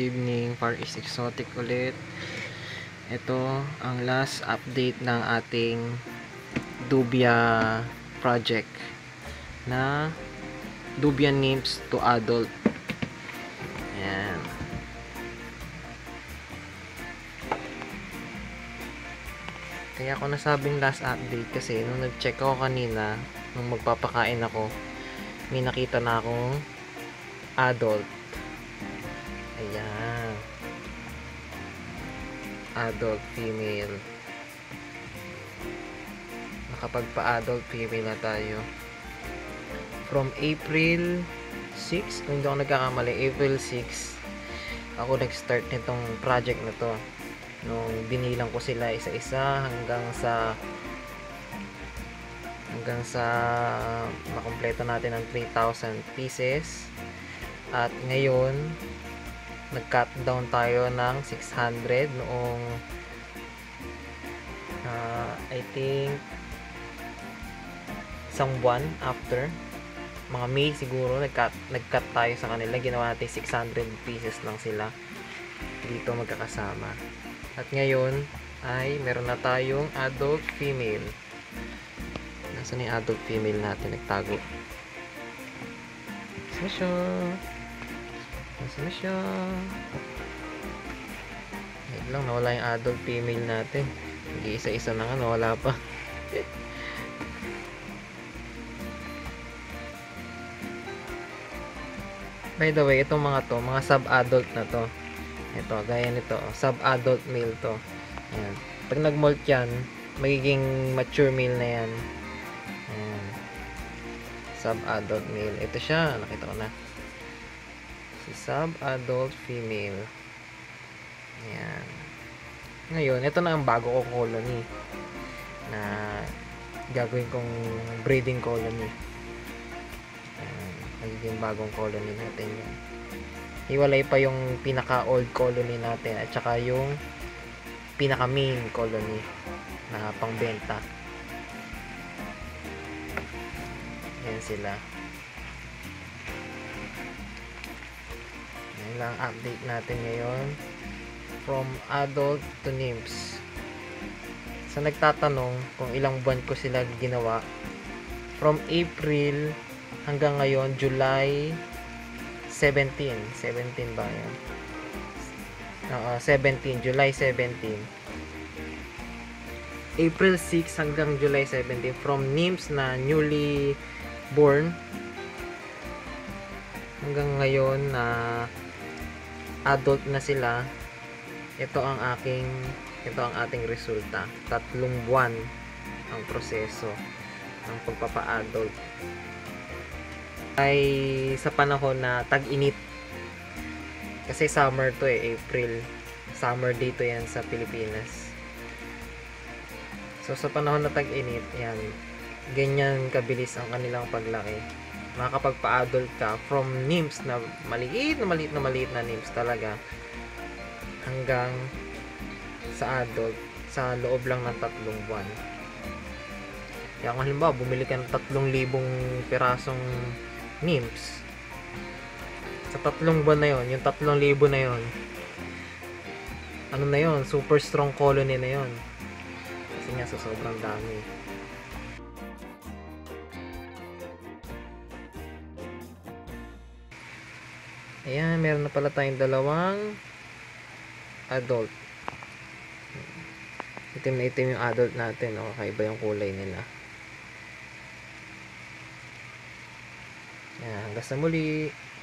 evening, Far East Exotic ulit. Ito ang last update ng ating dubia project na dubia nymphs to adult. Ayan. Kaya ako nasabing last update kasi nung nag-check ako kanina, nung magpapakain ako, may nakita na akong adult. Ayan. Adult female. Nakapagpa-adult female na tayo. From April 6, kung hindi ako nagkakamali, April 6, ako nag-start nitong project na to. Nung binilang ko sila isa-isa hanggang sa makumpleto natin ang 3,000 pieces. At ngayon, nag-cut down tayo ng 600 noong I think isang buwan after, mga May siguro, nag-cut tayo sa kanila. Ginawa natin 600 pieces lang sila dito magkakasama. At ngayon ay meron na tayong adult female. Nasaan yung adult female natin? Nagtago. Nasaan na siya? Wait lang, nawala yung adult female natin. Isa-isa na nga, nawala pa. By the way, itong mga to, mga sub-adult na to. Ito, gaya nito, sub-adult male to. Ayan. Pag nag-molt yan, magiging mature male na yan. Ayan. Sub-adult male. Ito siya, nakita ko na. Si sub-adult female. Ayan. Ngayon, ito na ang bago ko colony na gagawin kong breeding colony. Ayan. Magiging bagong colony natin yan. Hiwalay pa yung pinaka-old colony natin at saka yung pinaka-main colony na pangbenta. Ayan sila. Ayan lang update natin ngayon. From adult to nymphs. Sa nagtatanong kung ilang buwan ko sila ginawa, from April hanggang ngayon, July 17 ba yan? 17, July 17. April 6 hanggang July 17. From nymphs na newly born hanggang ngayon na adult na sila. Ito ang ating resulta. 3 buwan ang proseso ng pagpapa-adult. Ay sa panahon na tag-init, kasi summer to April, summer dito yan sa Pilipinas. So sa panahon na tag-init, yan, ganyan kabilis ang kanilang paglaki. Makakapagpa-adult ka from nymphs na maliit na nymphs talaga hanggang sa adult sa loob lang ng 3 buwan. Kaya kung halimbawa bumili ka ng 3,000 pirasong nymphs, sa 3 buwan na yon, yung 3,000 na yon, ano na yon, super strong colony na yon, kasi nga sa sobrang dami. Ayan, meron na pala tayong 2 adult. Itim na itim yung adult natin, kakaiba yung kulay nila. Ayan, hanggang sa muli.